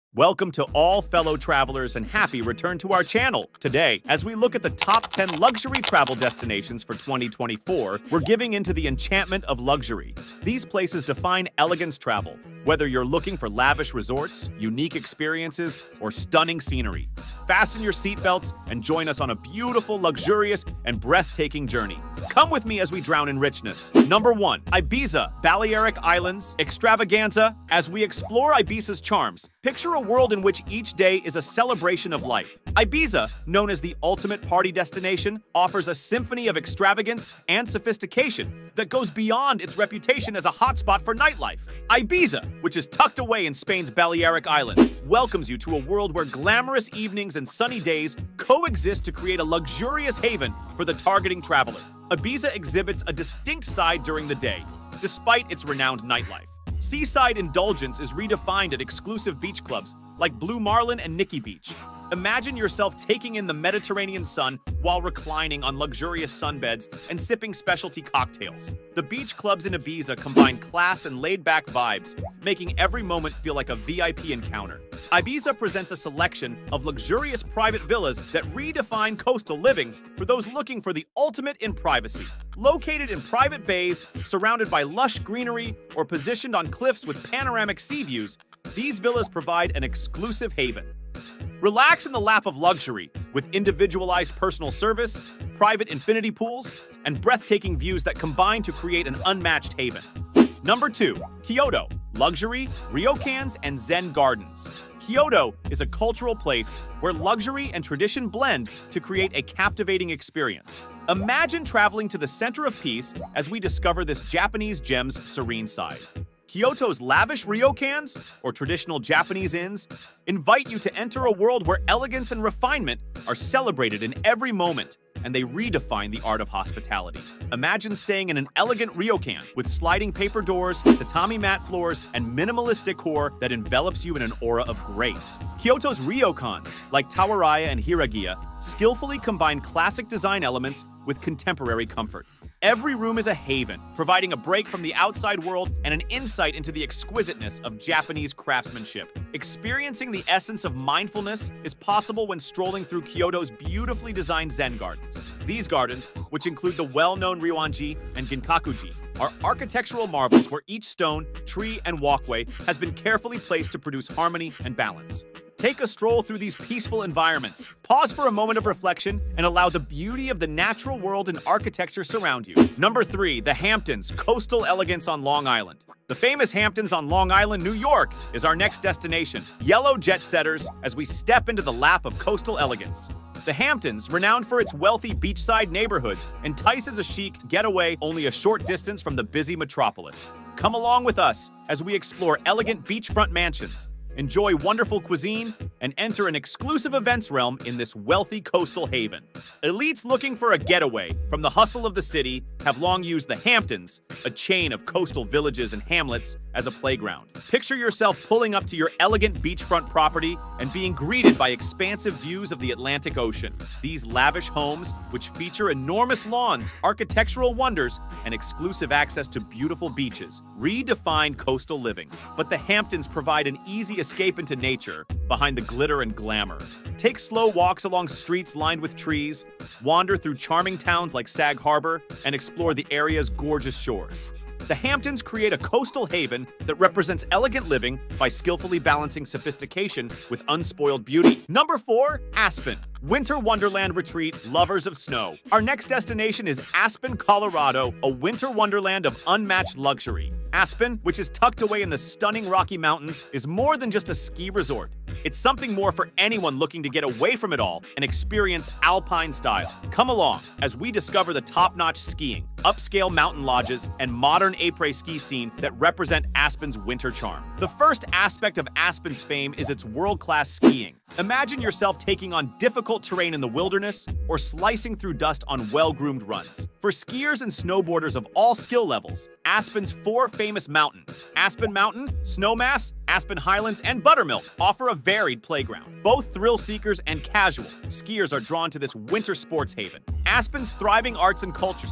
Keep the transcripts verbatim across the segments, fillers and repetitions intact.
Welcome to all fellow travelers and happy return to our channel. Today, as we look at the top ten luxury travel destinations for twenty twenty-four, we're giving into the enchantment of luxury. These places define elegance travel, whether you're looking for lavish resorts, unique experiences, or stunning scenery. Fasten your seatbelts and join us on a beautiful, luxurious, and breathtaking journey. Come with me as we drown in richness. Number one. Ibiza, Balearic Islands, Extravaganza. As we explore Ibiza's charms, picture a world in which each day is a celebration of life. Ibiza, known as the ultimate party destination, offers a symphony of extravagance and sophistication that goes beyond its reputation as a hotspot for nightlife. Ibiza, which is tucked away in Spain's Balearic Islands, welcomes you to a world where glamorous evenings and sunny days coexist to create a luxurious haven for the targeting traveler. Ibiza exhibits a distinct side during the day, despite its renowned nightlife. Seaside indulgence is redefined at exclusive beach clubs like Blue Marlin and Nikki Beach. Imagine yourself taking in the Mediterranean sun while reclining on luxurious sunbeds and sipping specialty cocktails. The beach clubs in Ibiza combine class and laid-back vibes, making every moment feel like a V I P encounter. Ibiza presents a selection of luxurious private villas that redefine coastal living for those looking for the ultimate in privacy. Located in private bays, surrounded by lush greenery, or positioned on cliffs with panoramic sea views, these villas provide an exclusive haven. Relax in the lap of luxury with individualized personal service, private infinity pools, and breathtaking views that combine to create an unmatched haven. Number two. Kyoto, luxury, ryokans, and Zen gardens. Kyoto is a cultural place where luxury and tradition blend to create a captivating experience. Imagine traveling to the center of peace as we discover this Japanese gem's serene side. Kyoto's lavish ryokans, or traditional Japanese inns, invite you to enter a world where elegance and refinement are celebrated in every moment, and they redefine the art of hospitality. Imagine staying in an elegant ryokan with sliding paper doors, tatami mat floors, and minimalist decor that envelops you in an aura of grace. Kyoto's ryokans, like Tawaraya and Hiragiya, skillfully combine classic design elements with contemporary comfort. Every room is a haven, providing a break from the outside world and an insight into the exquisiteness of Japanese craftsmanship. Experiencing the essence of mindfulness is possible when strolling through Kyoto's beautifully designed Zen gardens. These gardens, which include the well-known Ryoanji and Ginkakuji, are architectural marvels where each stone, tree, and walkway has been carefully placed to produce harmony and balance. Take a stroll through these peaceful environments. Pause for a moment of reflection and allow the beauty of the natural world and architecture surround you. Number three. The Hamptons, coastal elegance on Long Island. The famous Hamptons on Long Island, New York, is our next destination. Yellow jet setters as we step into the lap of coastal elegance. The Hamptons, renowned for its wealthy beachside neighborhoods, entices a chic getaway only a short distance from the busy metropolis. Come along with us as we explore elegant beachfront mansions, enjoy wonderful cuisine, and enter an exclusive events realm in this wealthy coastal haven. Elites looking for a getaway from the hustle of the city have long used the Hamptons, a chain of coastal villages and hamlets, as a playground. Picture yourself pulling up to your elegant beachfront property and being greeted by expansive views of the Atlantic Ocean. These lavish homes, which feature enormous lawns, architectural wonders, and exclusive access to beautiful beaches, redefine coastal living. But the Hamptons provide an easy escape into nature behind the glitter and glamour. Take slow walks along streets lined with trees, wander through charming towns like Sag Harbor, and explore the area's gorgeous shores. The Hamptons create a coastal haven that represents elegant living by skillfully balancing sophistication with unspoiled beauty. Number four. Aspen, winter wonderland retreat, lovers of snow. Our next destination is Aspen, Colorado, a winter wonderland of unmatched luxury. Aspen, which is tucked away in the stunning Rocky Mountains, is more than just a ski resort. It's something more for anyone looking to get away from it all and experience alpine style. Come along as we discover the top-notch skiing, upscale mountain lodges, and modern après ski scene that represent Aspen's winter charm. The first aspect of Aspen's fame is its world-class skiing. Imagine yourself taking on difficult terrain in the wilderness or slicing through dust on well-groomed runs. For skiers and snowboarders of all skill levels, Aspen's four famous mountains, Aspen Mountain, Snowmass, Aspen Highlands, and Buttermilk, offer a varied playground. Both thrill seekers and casual skiers are drawn to this winter sports haven. Aspen's thriving arts and culture scene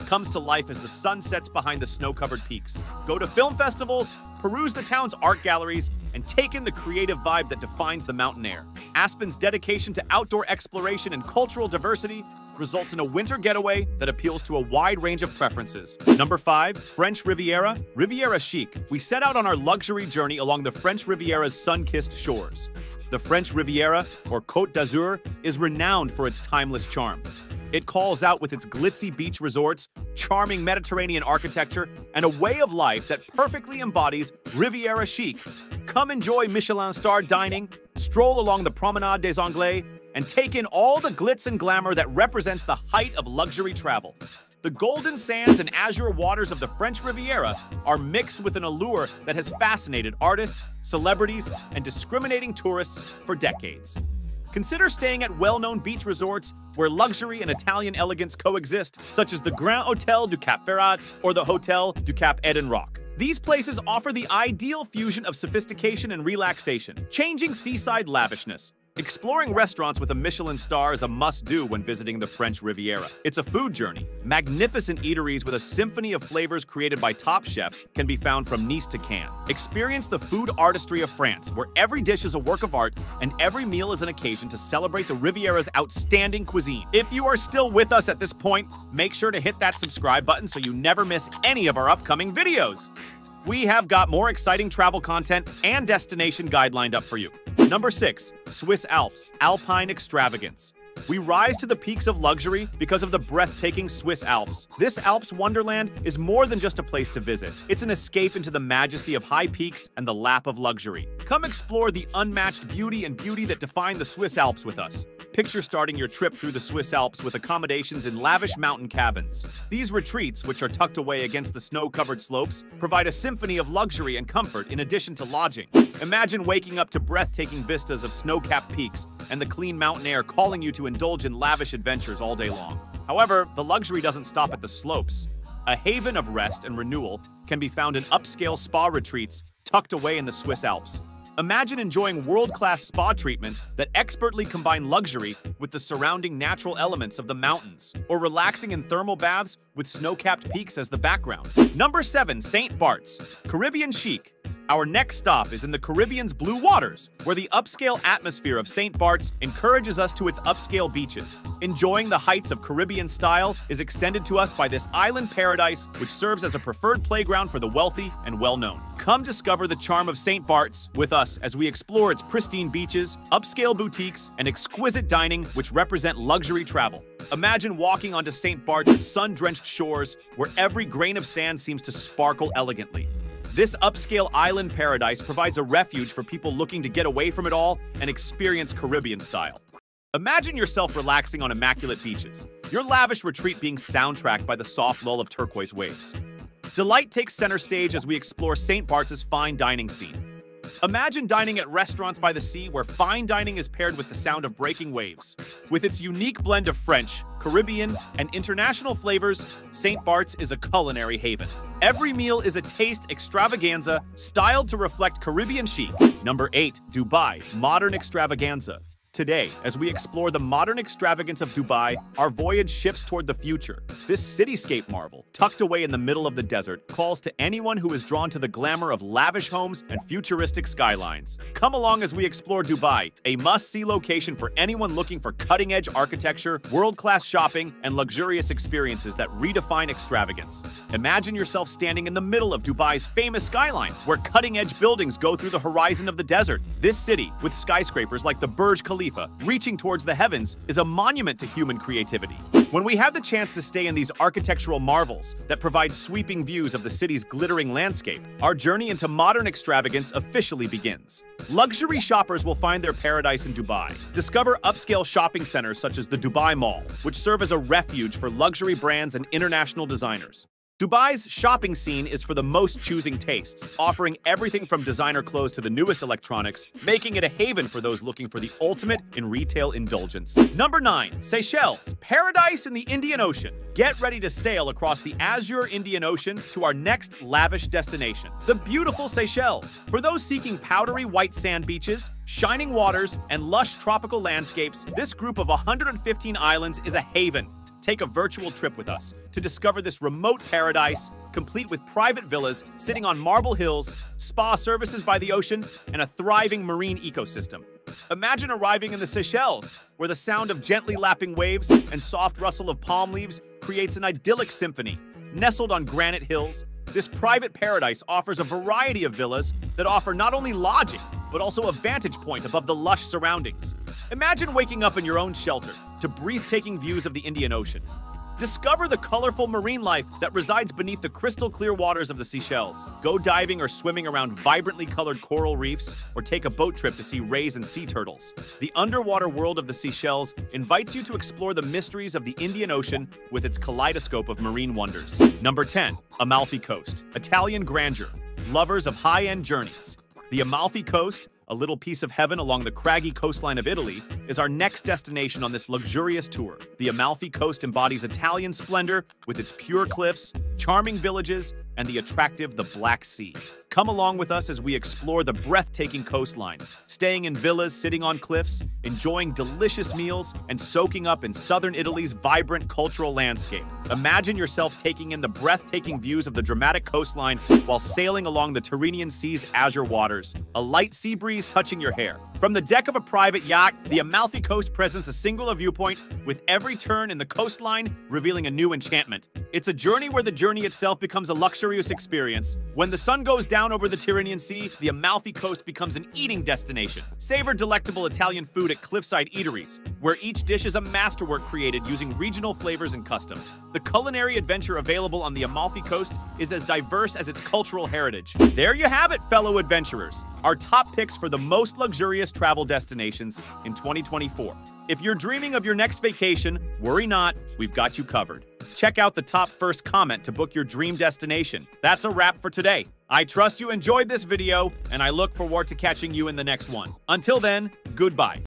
comes to life as the sun sets behind the snow-covered peaks. Go to film festivals, peruse the town's art galleries, and take in the creative vibe that defines the mountain air. Aspen's dedication to outdoor exploration and cultural diversity results in a winter getaway that appeals to a wide range of preferences. Number five, French Riviera. Riviera chic. We set out on our luxury journey along the French Riviera's sun-kissed shores. The French Riviera, or Côte d'Azur, is renowned for its timeless charm. It calls out with its glitzy beach resorts, charming Mediterranean architecture, and a way of life that perfectly embodies Riviera chic. Come enjoy Michelin-starred dining, stroll along the Promenade des Anglais, and take in all the glitz and glamour that represents the height of luxury travel. The golden sands and azure waters of the French Riviera are mixed with an allure that has fascinated artists, celebrities, and discriminating tourists for decades. Consider staying at well-known beach resorts where luxury and Italian elegance coexist, such as the Grand Hôtel du Cap Ferrat or the Hôtel du Cap Eden Rock. These places offer the ideal fusion of sophistication and relaxation, changing seaside lavishness. Exploring restaurants with a Michelin star is a must-do when visiting the French Riviera. It's a food journey. Magnificent eateries with a symphony of flavors created by top chefs can be found from Nice to Cannes. Experience the food artistry of France, where every dish is a work of art and every meal is an occasion to celebrate the Riviera's outstanding cuisine. If you are still with us at this point, make sure to hit that subscribe button so you never miss any of our upcoming videos. We have got more exciting travel content and destination guide lined up for you. Number six, Swiss Alps, Alpine Extravagance. We rise to the peaks of luxury because of the breathtaking Swiss Alps. This Alps wonderland is more than just a place to visit. It's an escape into the majesty of high peaks and the lap of luxury. Come explore the unmatched beauty and beauty that define the Swiss Alps with us. Picture starting your trip through the Swiss Alps with accommodations in lavish mountain cabins. These retreats, which are tucked away against the snow-covered slopes, provide a symphony of luxury and comfort in addition to lodging. Imagine waking up to breathtaking vistas of snow-capped peaks and the clean mountain air calling you to indulge in lavish adventures all day long. However, the luxury doesn't stop at the slopes. A haven of rest and renewal can be found in upscale spa retreats tucked away in the Swiss Alps. Imagine enjoying world-class spa treatments that expertly combine luxury with the surrounding natural elements of the mountains, or relaxing in thermal baths with snow-capped peaks as the background. Number seven, Saint Bart's, Caribbean chic. Our next stop is in the Caribbean's blue waters, where the upscale atmosphere of Saint Bart's encourages us to its upscale beaches. Enjoying the heights of Caribbean style is extended to us by this island paradise, which serves as a preferred playground for the wealthy and well-known. Come discover the charm of Saint Bart's with us as we explore its pristine beaches, upscale boutiques, and exquisite dining, which represent luxury travel. Imagine walking onto Saint Bart's sun-drenched shores, where every grain of sand seems to sparkle elegantly. This upscale island paradise provides a refuge for people looking to get away from it all and experience Caribbean style. Imagine yourself relaxing on immaculate beaches, your lavish retreat being soundtracked by the soft lull of turquoise waves. Delight takes center stage as we explore Saint Bart's fine dining scene. Imagine dining at restaurants by the sea where fine dining is paired with the sound of breaking waves. With its unique blend of French, Caribbean, and international flavors, Saint Bart's is a culinary haven. Every meal is a taste extravaganza styled to reflect Caribbean chic. Number eight, Dubai, Modern Extravaganza. Today, as we explore the modern extravagance of Dubai, our voyage shifts toward the future. This cityscape marvel, tucked away in the middle of the desert, calls to anyone who is drawn to the glamour of lavish homes and futuristic skylines. Come along as we explore Dubai, a must-see location for anyone looking for cutting-edge architecture, world-class shopping, and luxurious experiences that redefine extravagance. Imagine yourself standing in the middle of Dubai's famous skyline, where cutting-edge buildings go through the horizon of the desert. This city, with skyscrapers like the Burj Khalifa reaching towards the heavens, is a monument to human creativity. When we have the chance to stay in these architectural marvels that provide sweeping views of the city's glittering landscape, our journey into modern extravagance officially begins. Luxury shoppers will find their paradise in Dubai. Discover upscale shopping centers such as the Dubai Mall, which serve as a refuge for luxury brands and international designers. Dubai's shopping scene is for the most choosing tastes, offering everything from designer clothes to the newest electronics, making it a haven for those looking for the ultimate in retail indulgence. Number nine, Seychelles, paradise in the Indian Ocean. Get ready to sail across the azure Indian Ocean to our next lavish destination, the beautiful Seychelles. For those seeking powdery white sand beaches, shining waters, and lush tropical landscapes, this group of one hundred fifteen islands is a haven. Take a virtual trip with us to discover this remote paradise, complete with private villas sitting on marble hills, spa services by the ocean, and a thriving marine ecosystem. Imagine arriving in the Seychelles, where the sound of gently lapping waves and soft rustle of palm leaves creates an idyllic symphony. Nestled on granite hills, this private paradise offers a variety of villas that offer not only lodging, but also a vantage point above the lush surroundings. Imagine waking up in your own shelter to breathtaking views of the Indian Ocean. Discover the colorful marine life that resides beneath the crystal clear waters of the Seychelles. Go diving or swimming around vibrantly colored coral reefs, or take a boat trip to see rays and sea turtles. The underwater world of the Seychelles invites you to explore the mysteries of the Indian Ocean with its kaleidoscope of marine wonders. Number ten. Amalfi Coast. Italian grandeur. Lovers of high-end journeys. The Amalfi Coast, a little piece of heaven along the craggy coastline of Italy, is our next destination on this luxurious tour. The Amalfi Coast embodies Italian splendor with its pure cliffs, charming villages, and the attractive the Black Sea. Come along with us as we explore the breathtaking coastline, staying in villas sitting on cliffs, enjoying delicious meals, and soaking up in southern Italy's vibrant cultural landscape. Imagine yourself taking in the breathtaking views of the dramatic coastline while sailing along the Tyrrhenian Sea's azure waters, a light sea breeze touching your hair. From the deck of a private yacht, the Amalfi Coast presents a singular viewpoint, with every turn in the coastline revealing a new enchantment. It's a journey where the journey itself becomes a luxurious experience. When the sun goes down over the Tyrrhenian Sea, the Amalfi Coast becomes an eating destination. Savor delectable Italian food at cliffside eateries, where each dish is a masterwork created using regional flavors and customs. The culinary adventure available on the Amalfi Coast is as diverse as its cultural heritage. There you have it, fellow adventurers, our top picks for the most luxurious travel destinations in twenty twenty-four. If you're dreaming of your next vacation, worry not, we've got you covered. Check out the top first comment to book your dream destination. That's a wrap for today. I trust you enjoyed this video, and I look forward to catching you in the next one. Until then, goodbye.